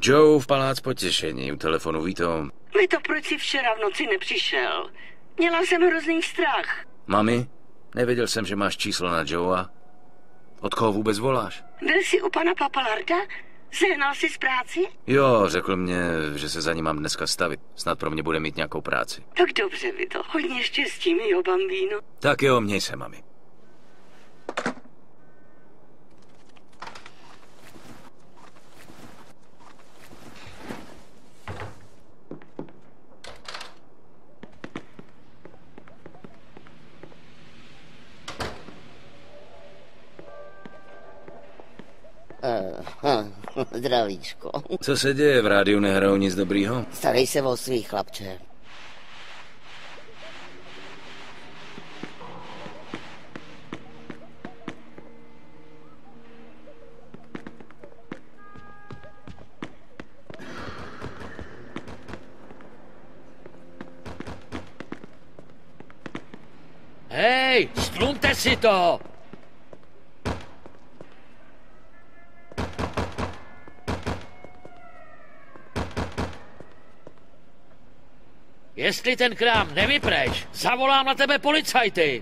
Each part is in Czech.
Joe v palác potěšení, u telefonu Vito. Vito, proč jsi včera v noci nepřišel? Měla jsem hrozný strach. Mami, nevěděl jsem, že máš číslo na Joea. Od koho vůbec voláš? Byl jsi u pana Papalarda? Sehnal jsi z práci? Jo, řekl mě, že se za ním mám dneska stavit. Snad pro mě bude mít nějakou práci. Tak dobře, Vito. Hodně štěstí, mýho bambíno. Tak jo, měj se, mami. Zdravíčko. Co se děje? V rádiu nehrajou nic dobrýho? Starej se o svých, chlapče. Hej, stlumte si to! Jestli ten krám nevypreš, zavolám na tebe policajty.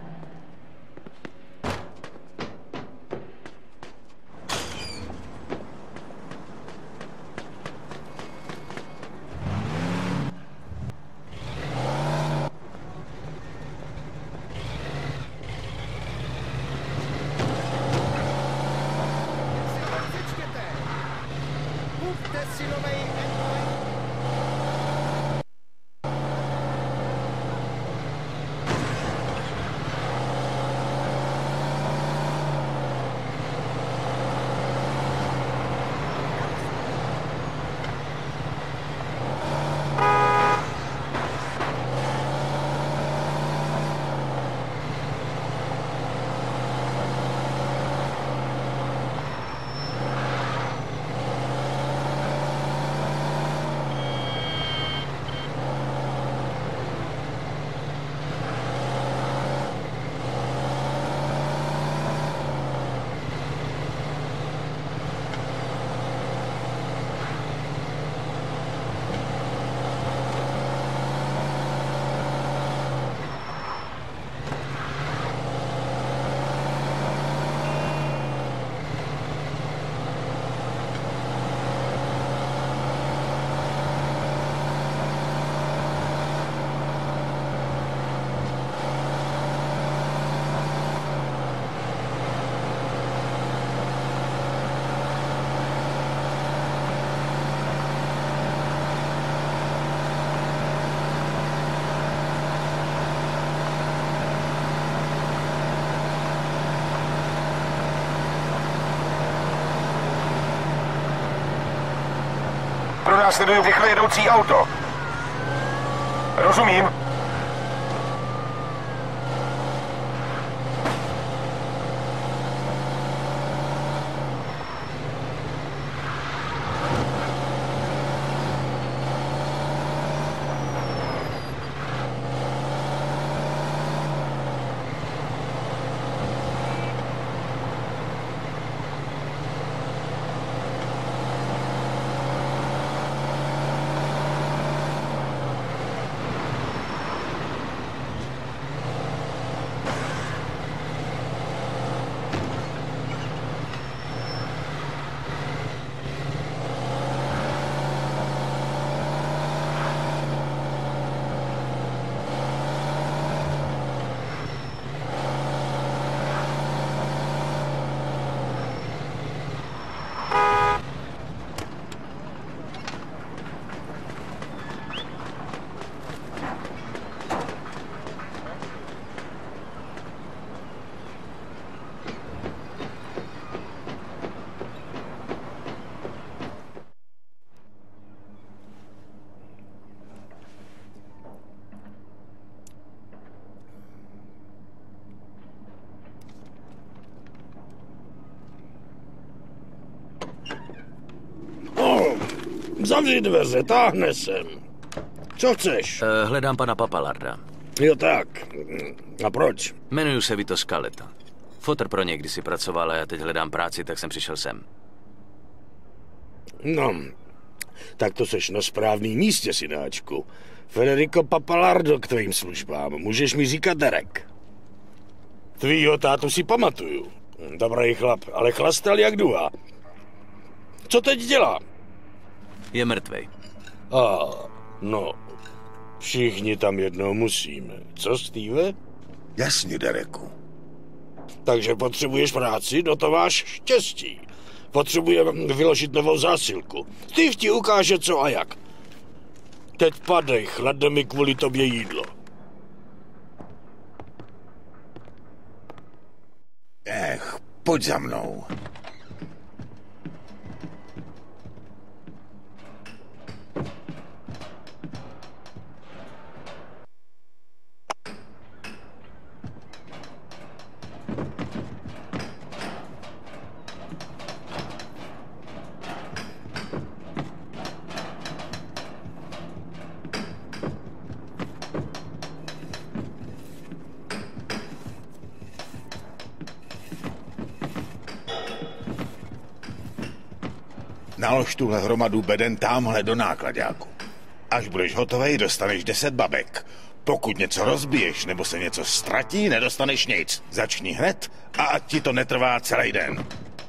Pronásleduju rychle jedoucí auto. Rozumím. Zavři dveře, táhne sem. Co chceš? Hledám pana Papalarda. Jo tak. A proč? Jmenuji se Vito Scaletta. Fotr pro něj kdysi pracoval a já teď hledám práci, tak jsem přišel sem. No, Tak to seš na správným místě, synáčku. Federico Papalardo k tvým službám. Můžeš mi říkat Derek. Tvýho tátu si pamatuju. Dobrý chlap, ale chlastal jak duha. Co teď dělá? Je mrtvej. No, všichni tam jednou musíme. Co, Steve? Jasně, Dereku. Takže potřebuješ práci, no to máš štěstí. Potřebujeme vyložit novou zásilku. Steve ti ukáže co a jak. Teď padej, chladne mi kvůli tobě jídlo. Pojď za mnou. Nalož tuhle hromadu beden támhle do nákladáku. Až budeš hotovej, dostaneš 10 babek. Pokud něco rozbiješ nebo se něco ztratí, nedostaneš nic. Začni hned a ať ti to netrvá celý den.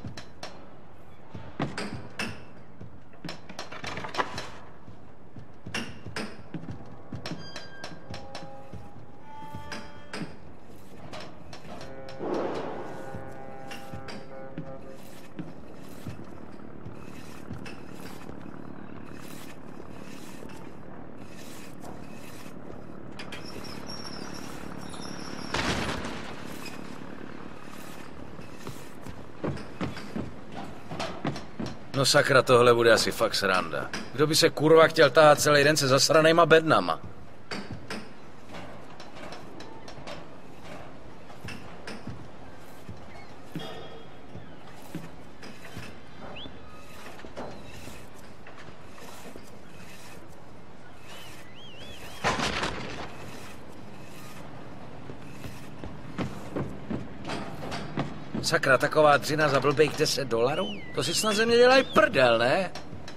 No sakra, tohle bude asi fakt sranda. Kdo by se kurva chtěl tahat celý den se zasranýma bednama? Sakra, taková dřina za blbejch $10? To si snad ze mě dělají prdel, ne?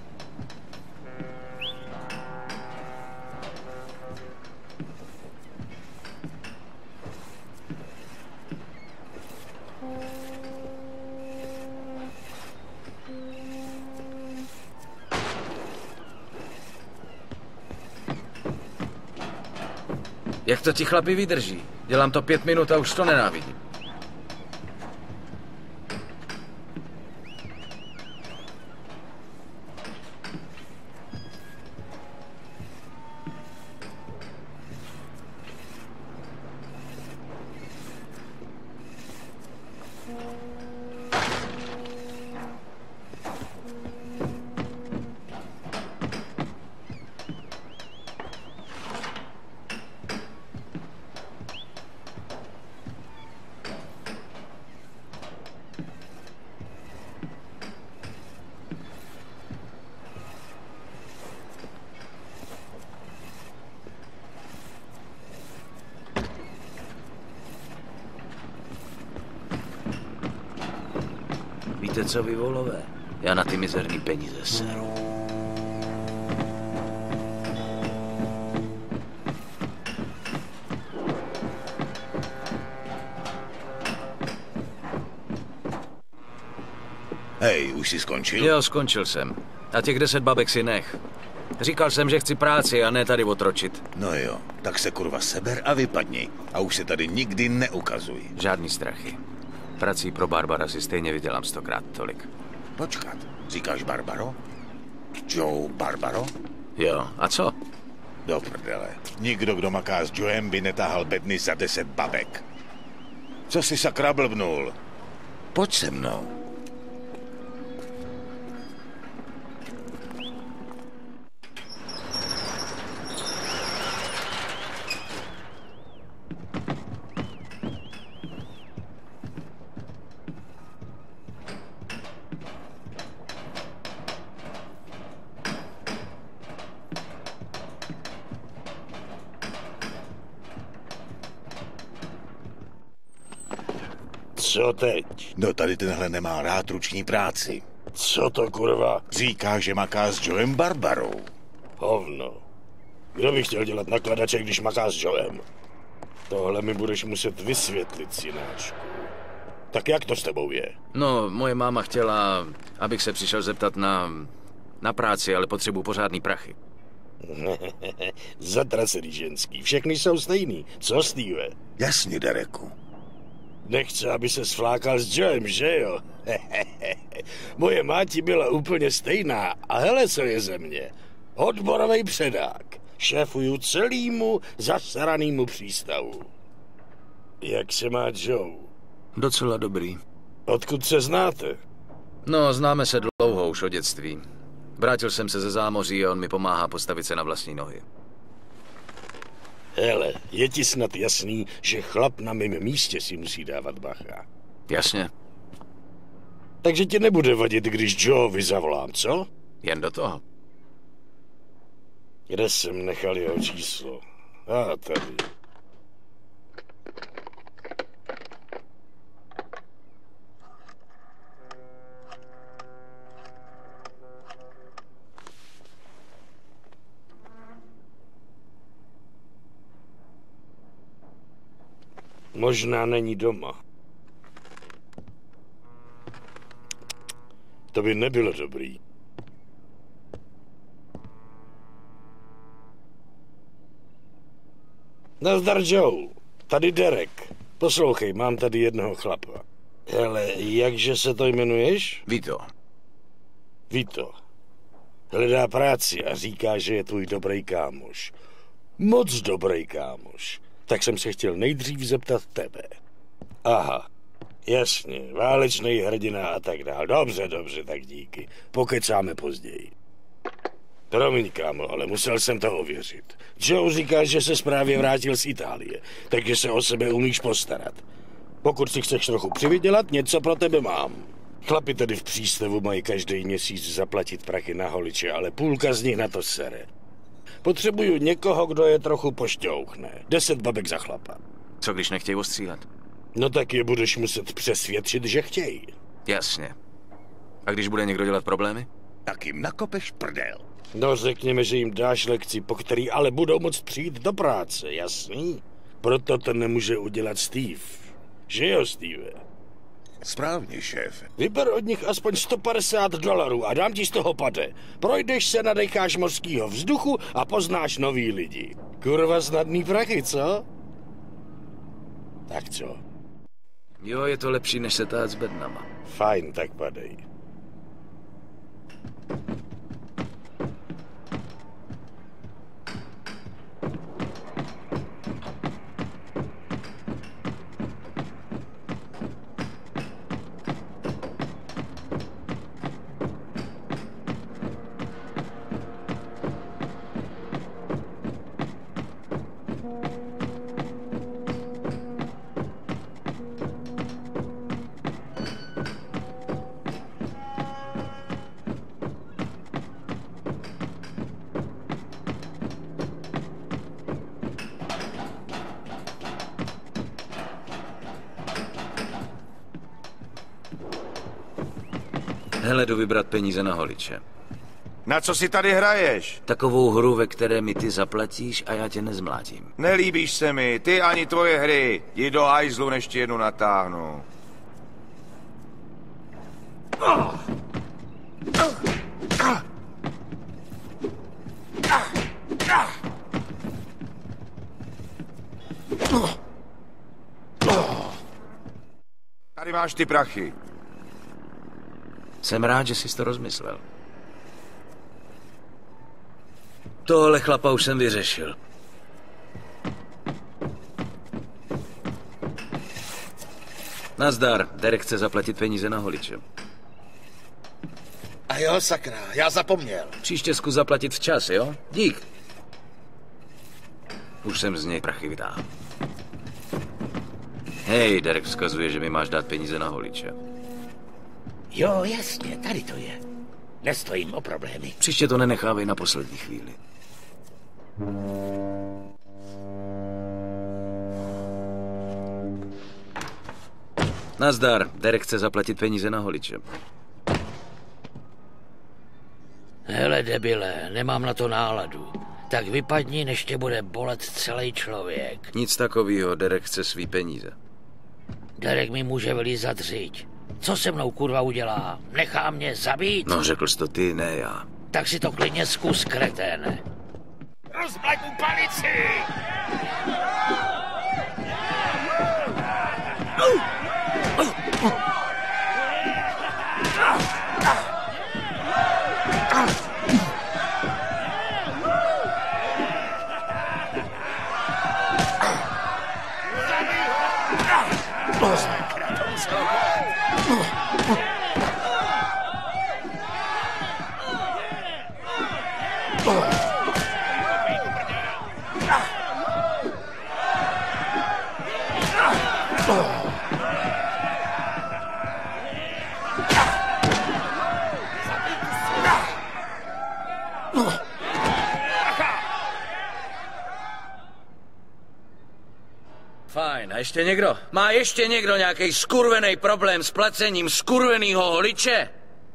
Jak to ti chlapi vydrží? Dělám to 5 minut a už to nenávidím. Víte co, vy volové? Já na ty mizerný peníze seru. Hej, už jsi skončil? Jo, skončil jsem. A těch 10 babek si nech. Říkal jsem, že chci práci a ne tady otročit. No jo, tak se kurva seber a vypadni. A už se tady nikdy neukazuj. Žádný strachy. Prací pro Barbara si stejně vydělám 100krát tolik. Počkat, říkáš Barbaro? Joe Barbaro? Jo, a co? Do prdele. Nikdo, kdo maká s Joem, by netáhal bedny za 10 babek. Co jsi sakra blbnul? Pojď se mnou. Co teď? No tady tenhle nemá rád ruční práci. Co to kurva? Říká, že maká s Joem Barbarou. Hovno. Kdo by chtěl dělat nakladače, když maká s Joem? Tohle mi budeš muset vysvětlit, synáčku. Tak jak to s tebou je? No, moje máma chtěla, abych se přišel zeptat na práci, ale potřebuji pořádný prachy. Zatracený ženský. Všechny jsou stejný. Co, Steve? Jasně, Dereku. Nechce, aby se sflákal s Joem, že jo? Moje máti byla úplně stejná. A hele, co je ze mě. Odborovej předák. Šéfuju celýmu zasranému přístavu. Jak se má Joe? Docela dobrý. Odkud se znáte? No, známe se dlouho už od dětství. Vrátil jsem se ze zámoří a on mi pomáhá postavit se na vlastní nohy. Hele, je ti snad jasný, že chlap na mém místě si musí dávat bacha. Jasně, Takže ti nebude vadit, když Joeovi zavolám, co? jen do toho. Kde jsem nechal jeho číslo? Tady. Možná není doma. To by nebylo dobrý. Nazdar, Joe. Tady Derek. Poslouchej, mám tady jednoho chlapa. Hele, jakže se to jmenuješ? Vito. Vito. Hledá práci a říká, že je tvůj dobrý kámoš. Moc dobrý kámoš. Tak jsem se chtěl nejdřív zeptat tebe. Aha, jasně, válečný hrdina a tak dál. Dobře, tak díky. Pokecáme později. Promiň, kámo, ale musel jsem to ověřit. Joe říká, že se právě vrátil z Itálie, takže se o sebe umíš postarat. Pokud si chceš trochu přivydělat, něco pro tebe mám. Chlapi tady v přístavu mají každý měsíc zaplatit prachy na holiče, ale půlka z nich na to sere. Potřebuju někoho, kdo je trochu pošťouchne. 10 babek za chlapa. Co když nechtějí ostřílet? No tak je budeš muset přesvědčit, že chtějí. Jasně. A když bude někdo dělat problémy? Tak jim nakopeš prdel. No řekněme, že jim dáš lekci, po který ale budou moct přijít do práce, jasný? Proto to nemůže udělat Steve. Že jo, Steve? Správně, šéfe. Vyber od nich aspoň $150 a dám ti z toho pade. Projdeš se, nadecháš mořskýho vzduchu a poznáš nový lidi. Kurva snadný prachy, co? Tak co? Jo, je to lepší, než se tát s bednama. Fajn, tak padej. Hele, jdu vybrat peníze na holiče. Na co si tady hraješ? Takovou hru, ve které mi ty zaplatíš a já tě nezmlátím. Nelíbíš se mi, ty ani tvoje hry. Jdi do hajzlu, než ti jednu natáhnu. Tady máš ty prachy. Jsem rád, že jsi to rozmyslel. Tohle chlapa už jsem vyřešil. Nazdar, Derek chce zaplatit peníze na holiče. A jo, sakra, já zapomněl. Příště zkus zaplatit včas, jo? Dík. Už jsem z něj prachy vytáhl. Hej, Derek vzkazuje, že mi máš dát peníze na holiče. Jo, jasně, tady to je. Nestojím o problémy. Příště to nenechávej na poslední chvíli. Nazdar, Derek chce zaplatit peníze na holiče. Hele, debile, nemám na to náladu. Tak vypadni, než tě bude bolet celý člověk. Nic takového, Derek chce svý peníze. Derek mi může vylízat řiď. Co se mnou kurva udělá? Nechá mě zabít? No, řekl jsi to ty, ne já. Tak si to klidně zkus, kreténe. Rozblej mu palici! Fajn, a ještě někdo? Má ještě někdo nějaký skurvený problém s placením skurvenýho holiče?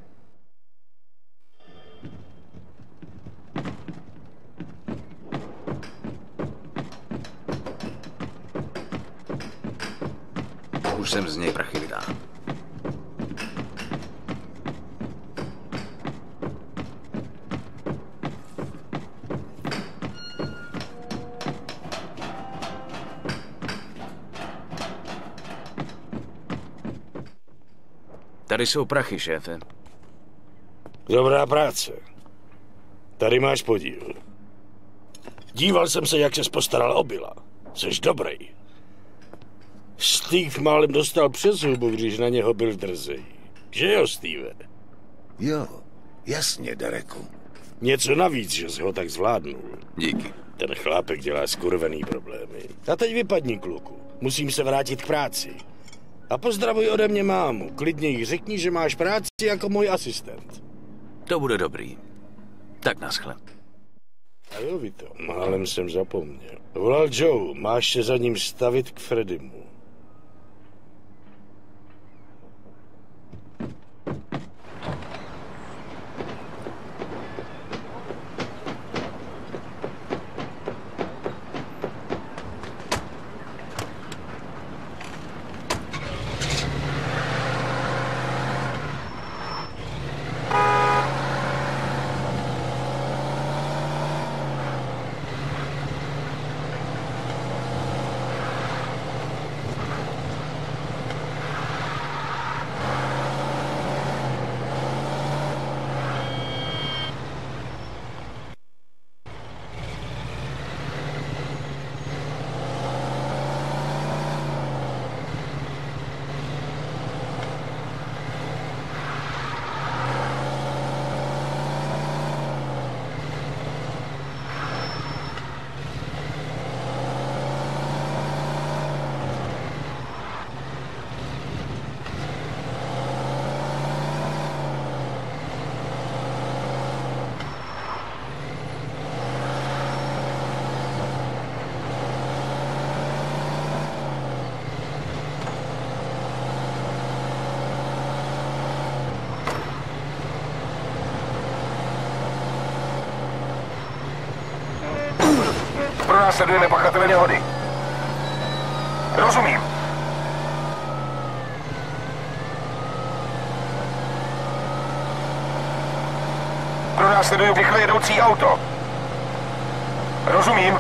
Už jsem z něj prachy vydal. Tady jsou prachy, šéfe. Dobrá práce. Tady máš podíl. Díval jsem se, jak ses postaral o Billa. Jseš dobrý. Steve málem dostal přes hubu, když na něho byl drzej. Že jo, Steve? Jo, jasně, Dereku. Něco navíc, že jsi ho tak zvládnul. Díky. Ten chlápek dělá skurvený problémy. A teď vypadni, kluku. Musím se vrátit k práci. A pozdravuj ode mě mámu. Klidně jí řekni, že máš práci jako můj asistent. To bude dobrý. Tak naschle. A jo, Vito, málem jsem zapomněl. Volal Joe, máš se za ním stavit k Freddymu. Pronásledujeme pachatele nehody. Rozumím. Pronásledujeme rychle jedoucí auto. Rozumím.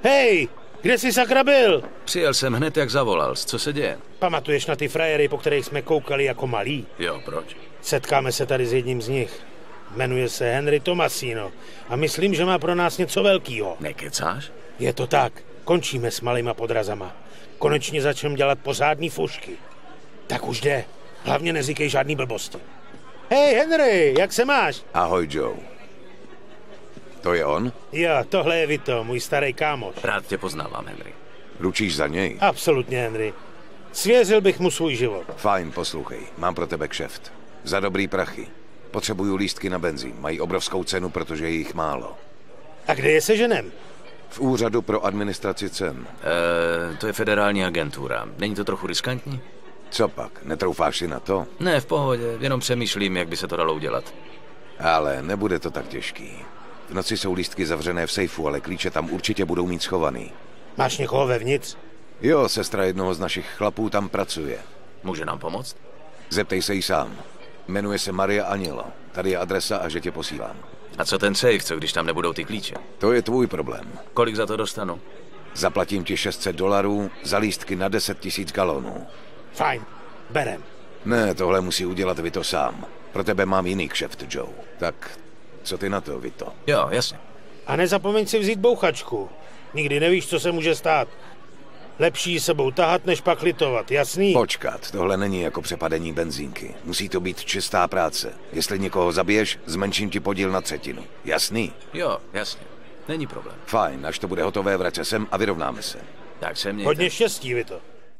Hej, kde jsi sakra byl? Přijel jsem hned, jak zavolal. Co se děje? Pamatuješ na ty frajery, po kterých jsme koukali jako malí? Jo, proč? Setkáme se tady s jedním z nich. Jmenuje se Henry Tomasino a myslím, že má pro nás něco velkýho. Nekecáš? Je to tak. Končíme s malýma podrazama. Konečně začneme dělat pořádný fušky. Tak už jde. Hlavně neříkej žádný blbosti. Hej, Henry, jak se máš? Ahoj, Joe. To je on? Jo, tohle je Vito, můj starý kámoš. Rád tě poznávám, Henry. Ručíš za něj? Absolutně, Henry. Svěřil bych mu svůj život. Fajn, poslouchej. Mám pro tebe kšeft. Za dobrý prachy. Potřebuju lístky na benzín. Mají obrovskou cenu, protože je jich málo. A kde je seženem? V úřadu pro administraci cen. To je federální agentura. Není to trochu riskantní? Co pak? Netroufáš si na to? Ne, v pohodě. Jenom přemýšlím, jak by se to dalo udělat. Ale nebude to tak těžký. V noci jsou lístky zavřené v sejfu, ale klíče tam určitě budou mít schovaný. Máš někoho vevnitř? Jo, sestra jednoho z našich chlapů tam pracuje. Může nám pomoct? Zeptej se jí sám. Jmenuje se Maria Agnello. Tady je adresa a že tě posílám. A co ten safe, co když tam nebudou ty klíče? To je tvůj problém. Kolik za to dostanu? Zaplatím ti $600 za lístky na 10 000 galonů. Fajn, berem. Ne, tohle musí udělat Vito sám. Pro tebe mám jiný kšeft, Joe. Tak, co ty na to, Vito? Jo, jasně. A nezapomeň si vzít bouchačku. Nikdy nevíš, co se může stát. Lepší sebou tahat, než pak litovat, jasný? Počkat, tohle není jako přepadení benzínky. Musí to být čistá práce. Jestli někoho zabiješ, zmenším ti podíl na 1/3. Jasný? Jo, jasně. Není problém. Fajn, až to bude hotové, vrať se sem a vyrovnáme se. Tak se mějte. Hodně štěstí, Vito.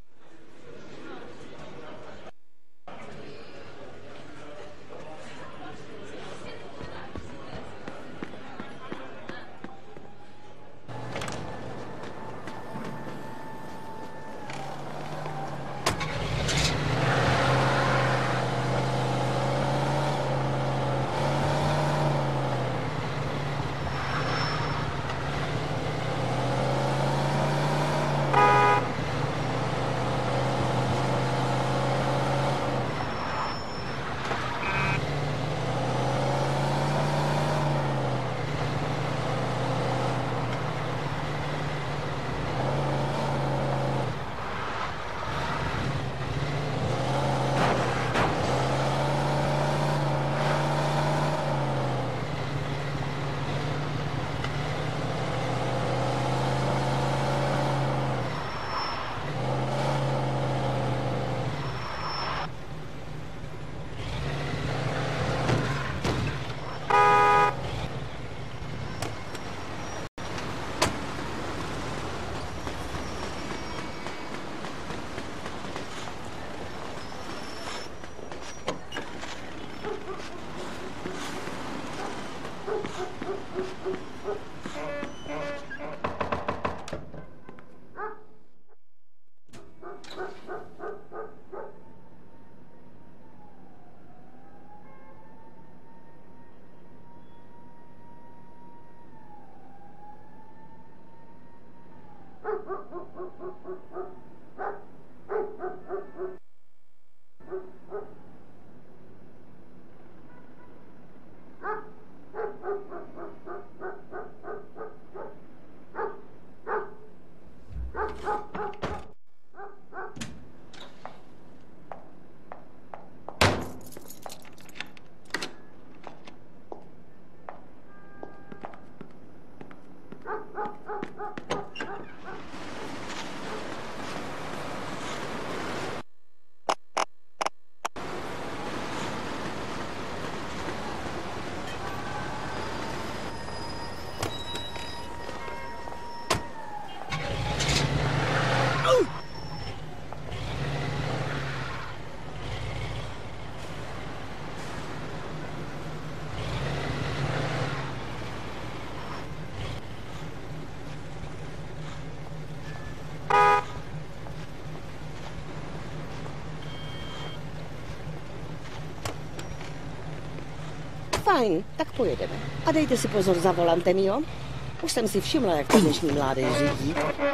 Fajn, tak pojedeme. A dejte si pozor za volantem, jo? Už jsem si všimla, jak to dnešní mládež řídí.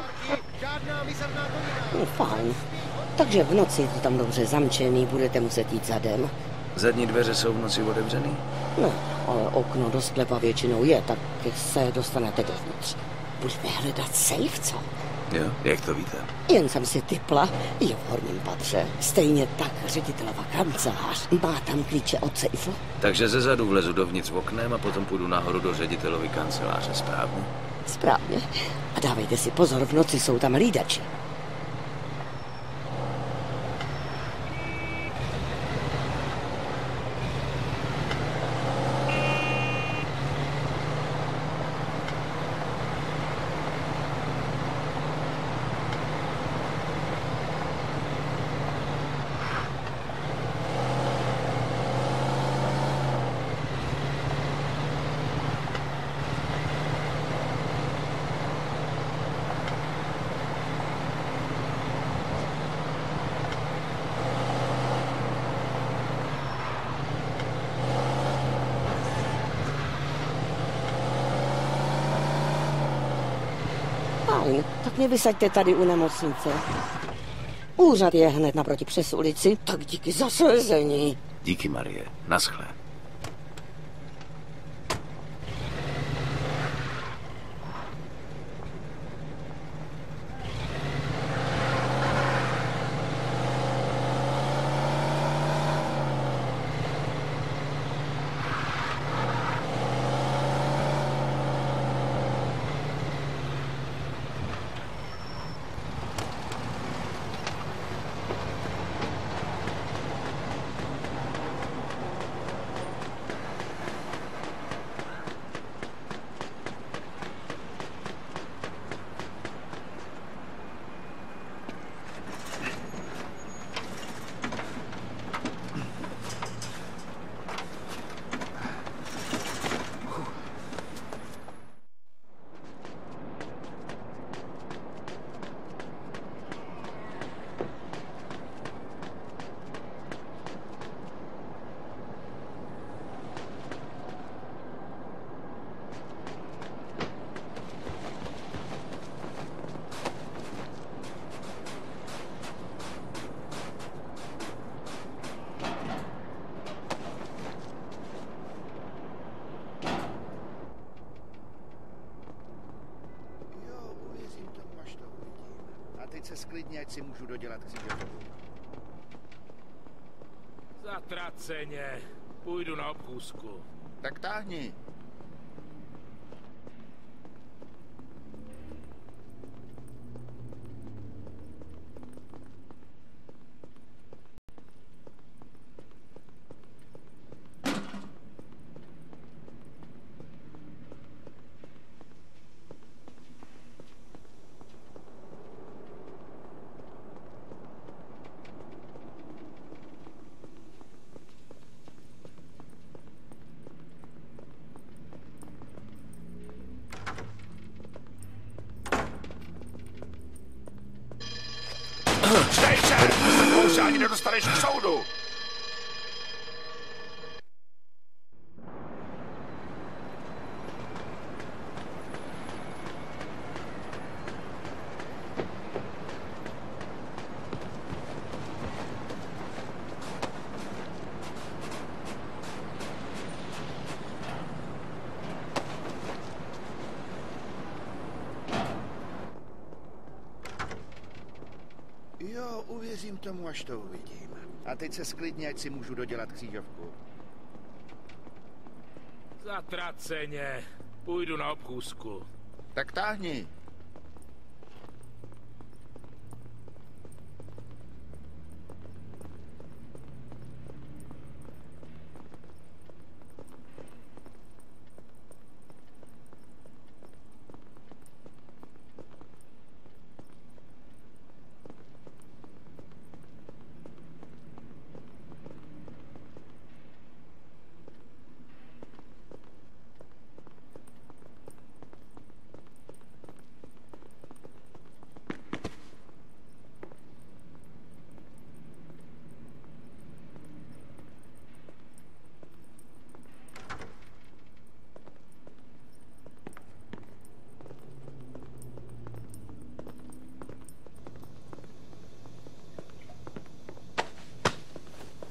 No, fajn. Takže v noci je to tam dobře zamčený, budete muset jít zadem. Zadní dveře jsou v noci otevřený? No, ale okno do sklepa většinou je, tak se dostanete dovnitř. Budeme hledat safe, co? Jo, jak to víte? Jen jsem si tipla, je v horním patře. Stejně tak ředitelova kancelář. Má tam klíče od sejfu. Takže zezadu vlezu dovnitř oknem a potom půjdu nahoru do ředitelovy kanceláře, správně? Správně. A dávejte si pozor, v noci jsou tam hlídači. Fajn, tak mě vysaďte tady u nemocnice. Úřad je hned naproti přes ulici, tak díky za slezení. Díky, Marie. Naschle. Se sklidně, ať si můžu dodělat křížovku. Zatraceně. Půjdu na obchůzku. Tak táhni. Stej se! Ani nedostaneš k soudu! Jo, uvěřím tomu, až to uvidím. A teď se sklidně, ať si můžu dodělat křížovku. Zatraceně. Půjdu na obchůzku. Tak táhni.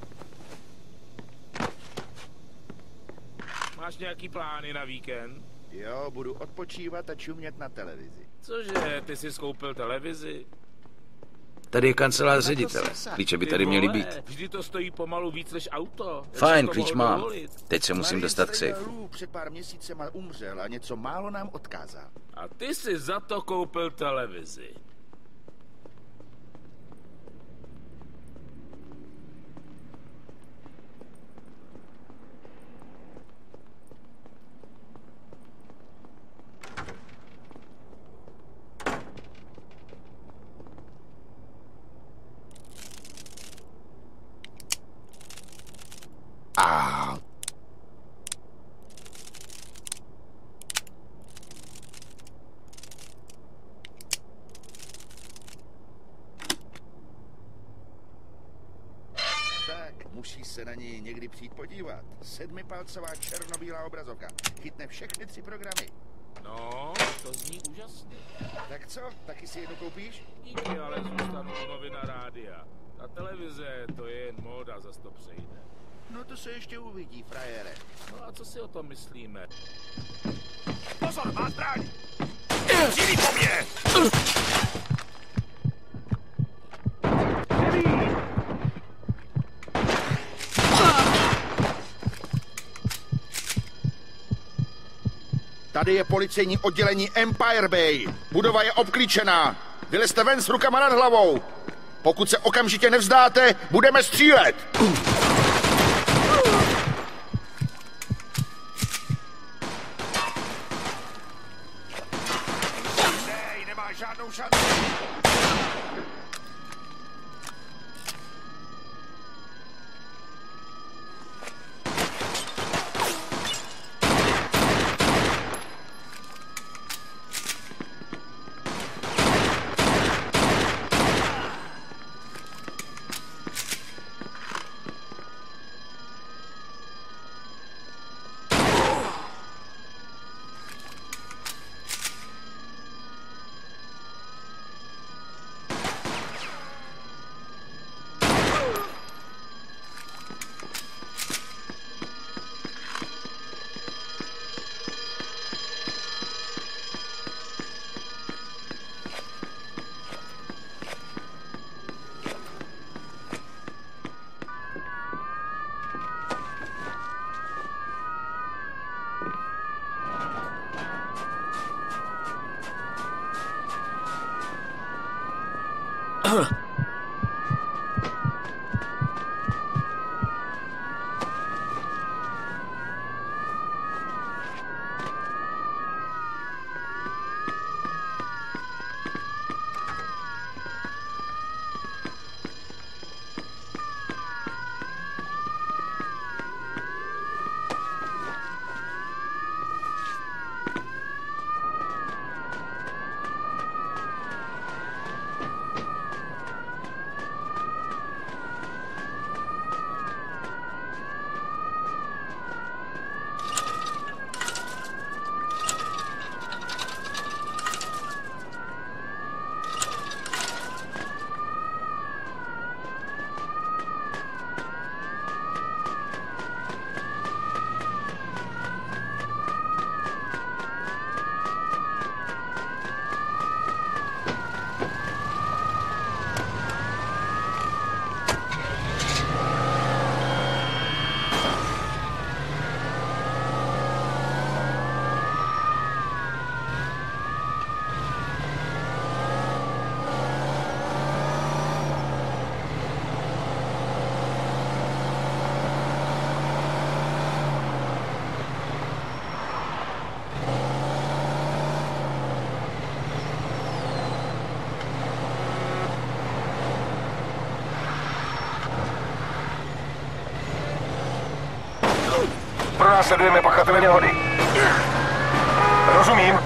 Máš nějaký plány na víkend? Jo, budu odpočívat a čumět na televizi. Cože, ty jsi skoupil televizi? Tady je kancelář ředitele. Klíče by tady měly být. Vždy to stojí pomalu víc než auto. Fajn, klíč mám. Teď se musím dostat k sejfu. Před pár měsícema umřel a něco málo nám odkázal. A ty jsi za to koupil televizi. Musí se na něj někdy přijít podívat. 7palcová černobílá obrazovka. Chytne všechny 3 programy. No, to zní úžasně. Tak co, taky si jednu koupíš? Díky, ale zůstanu u novin a rádia. Ta televize, to je jen móda, zas to přejde. No to se ještě uvidí, frajere. No a co si o tom myslíme? Pozor, má zbraň! Cílí po mně! Tady je policejní oddělení Empire Bay. Budova je obklíčená. Vylezte ven s rukama nad hlavou. Pokud se okamžitě nevzdáte, budeme střílet. Nej, nemáš žádnou šanci. Pronásledujeme pachatele nehody. Rozumím.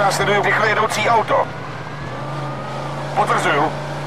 následuju rychle jedoucí auto. Potvrzuju.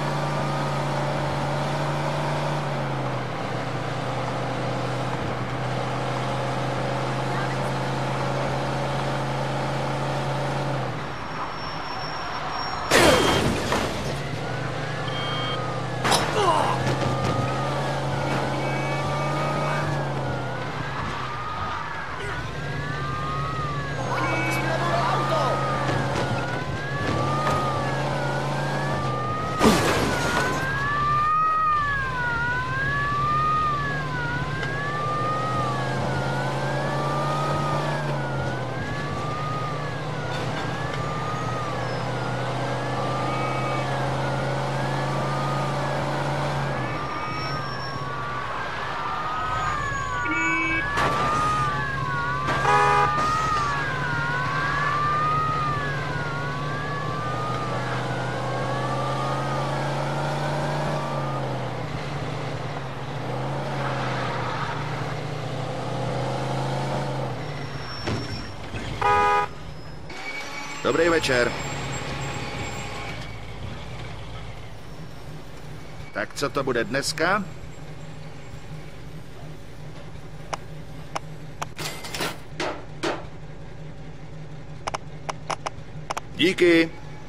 Dobrý večer. Tak co to bude dneska? Díky.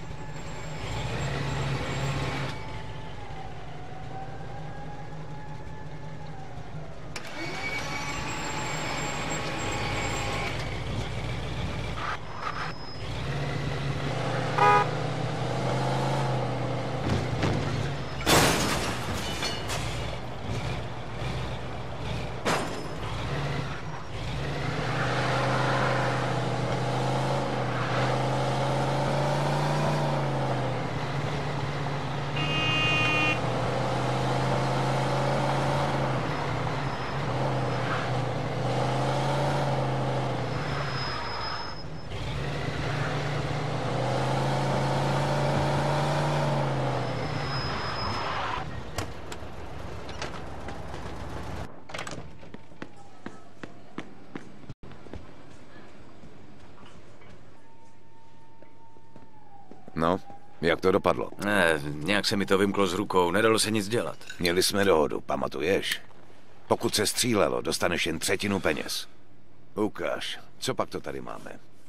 No, jak to dopadlo? Ne, nějak se mi to vymklo z rukou, nedalo se nic dělat. Měli jsme dohodu, pamatuješ? Pokud se střílelo, dostaneš jen 1/3 peněz. Ukáž, co pak to tady máme?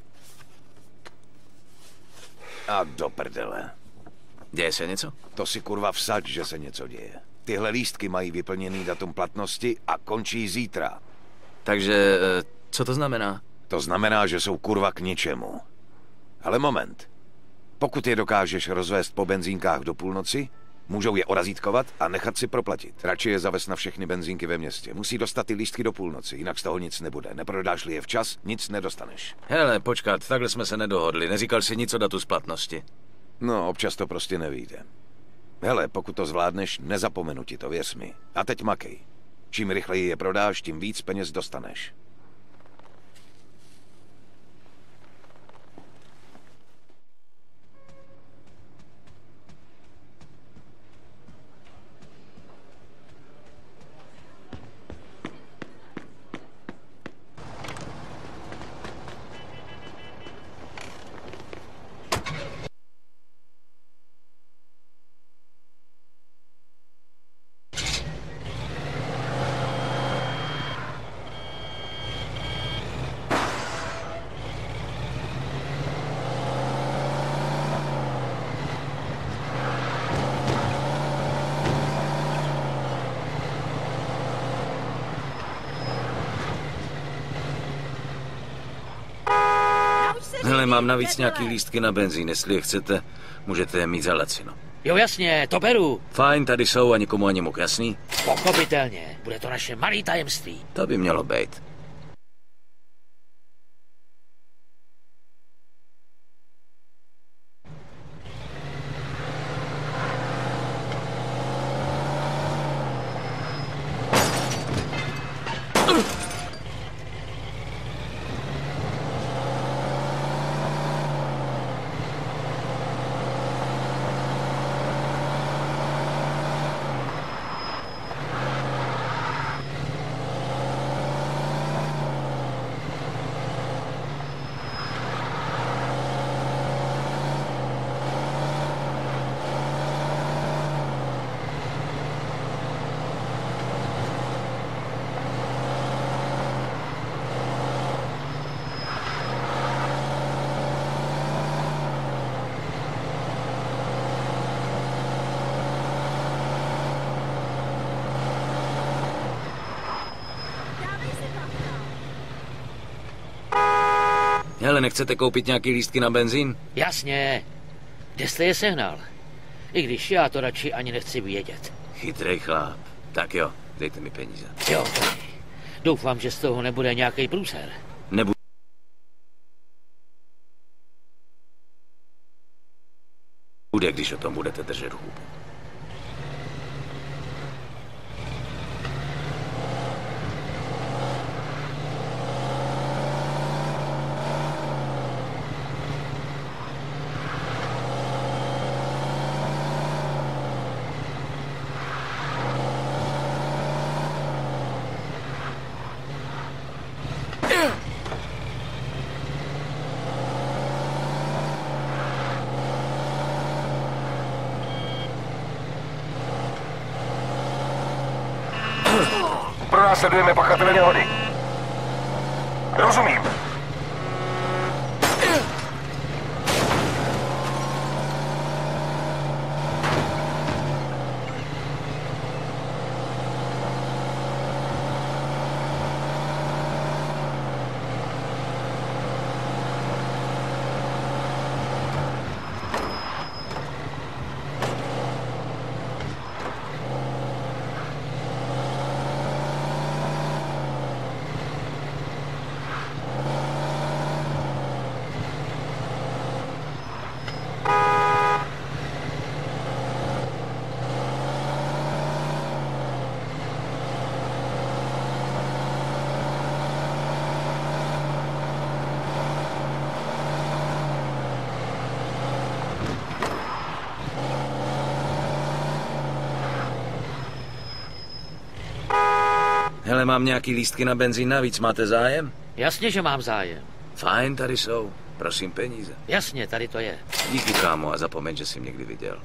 A do prdele. Děje se něco? To si kurva vsaď, že se něco děje. Tyhle lístky mají vyplněný datum platnosti a končí zítra. Takže, co to znamená? To znamená, že jsou kurva k ničemu. Ale moment. Pokud je dokážeš rozvést po benzínkách do půlnoci, můžou je orazítkovat a nechat si proplatit. Radši je zavést na všechny benzínky ve městě. Musí dostat ty lístky do půlnoci, jinak z toho nic nebude. Neprodáš-li je včas, nic nedostaneš. Hele, počkat, takhle jsme se nedohodli. Neříkal jsi nic o datu splatnosti. No, občas to prostě nevyjde. Hele, pokud to zvládneš, nezapomenu ti to, věř mi. A teď makej. Čím rychleji je prodáš, tím víc peněz dostaneš. Hele, mám navíc nějaký lístky na benzín, jestli je chcete, můžete je mít za lacino. Jo jasně, to beru. Fajn, tady jsou a nikomu ani muk, jasný? Pochopitelně, bude to naše malé tajemství. To by mělo být. Hele, nechcete koupit nějaký lístky na benzín? Jasně. Kde jste je sehnal? I když já to radši ani nechci vědět. Chytrej chlap. Tak jo, dejte mi peníze. Jo, doufám, že z toho nebude nějaký průser. Nebude, když o tom budete držet hubu. Pronásledujeme pachatele nehody. Rozumím. Hele, mám nějaký lístky na benzín navíc, máte zájem? Jasně, že mám zájem. Fajn, tady jsou. Prosím peníze. Jasně, tady to je. Díky, kámo, a zapomeň, že jsi mě někdy viděl.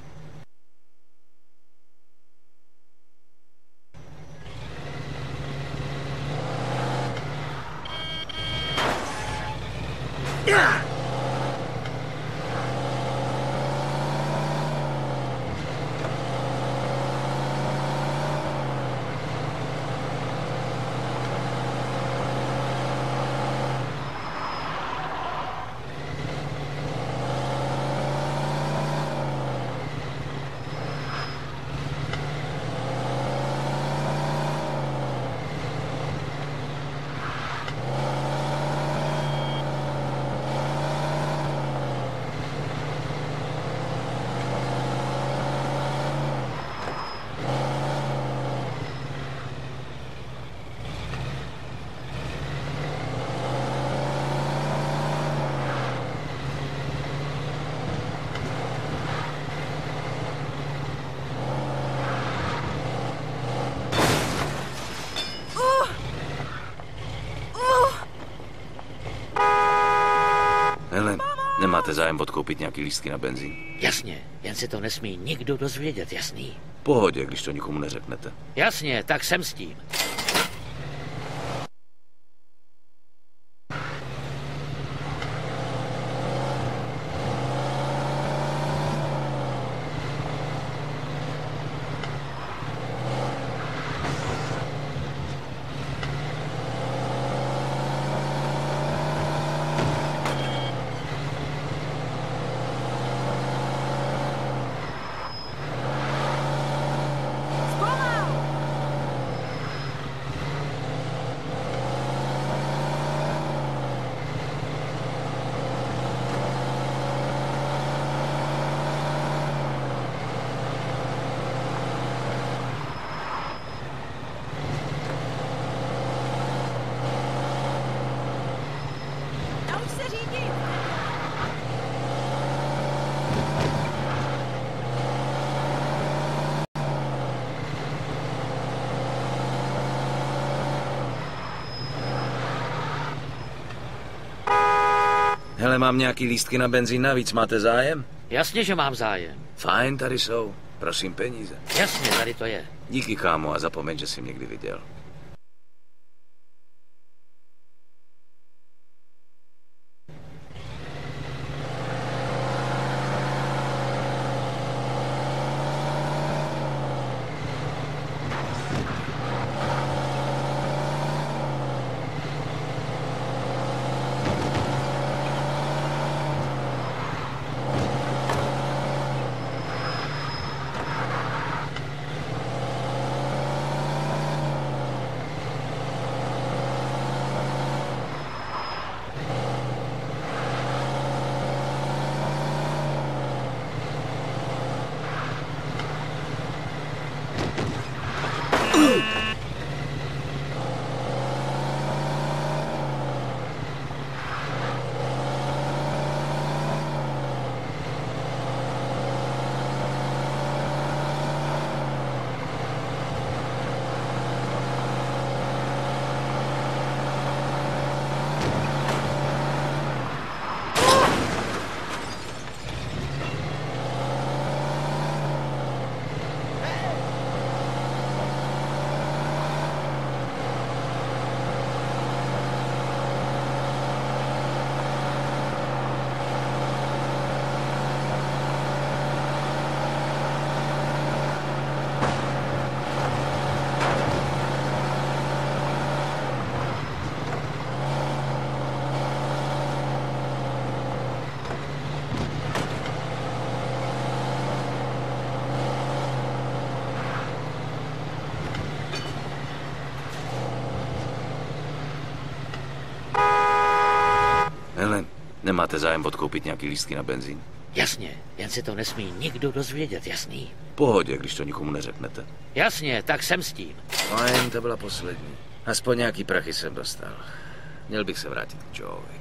Hele, nemáte zájem odkoupit nějaký lístky na benzín? Jasně, jen si to nesmí nikdo dozvědět, jasný? Pohodě, když to nikomu neřeknete. Jasně, tak jsem s tím. Hele, mám nějaký lístky na benzín navíc, máte zájem? Jasně, že mám zájem. Fajn, tady jsou. Prosím peníze. Jasně, tady to je. Díky, kámo, a zapomeň, že jsi mě někdy viděl. Hele, nemáte zájem odkoupit nějaký lístky na benzín? Jasně, jen se to nesmí nikdo dozvědět, jasný? V pohodě, když to nikomu neřeknete. Jasně, tak jsem s tím. Fajn, to byla poslední. Aspoň nějaký prachy jsem dostal. Měl bych se vrátit k Joeovi.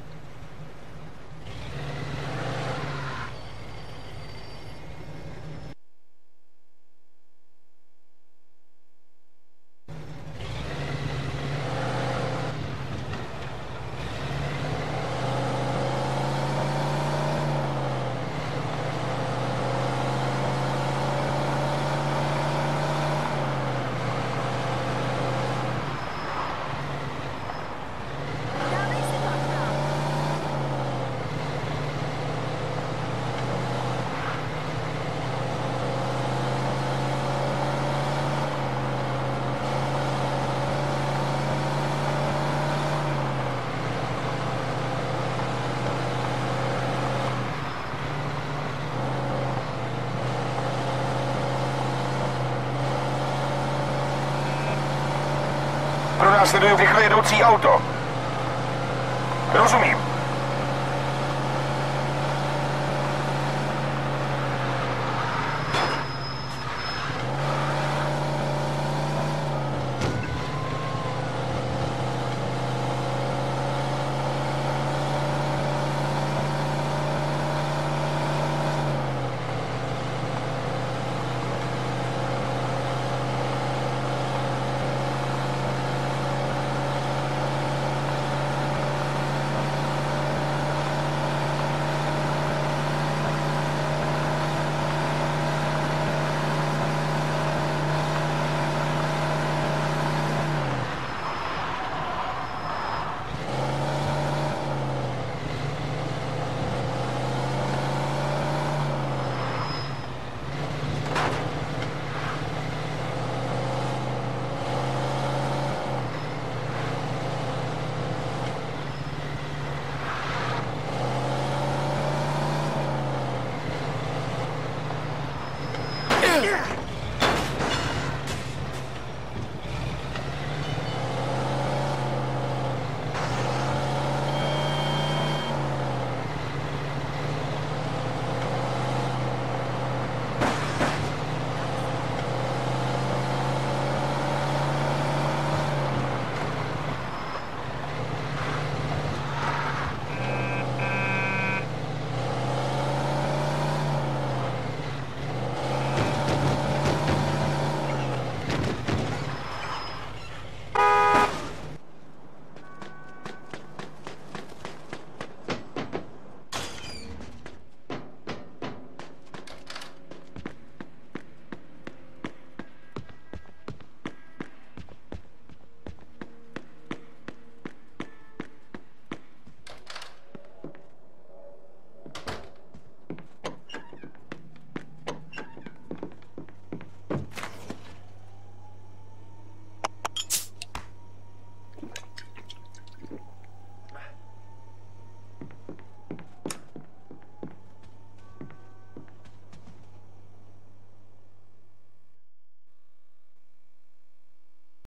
Pronásleduju rychle jedoucí auto. Rozumím.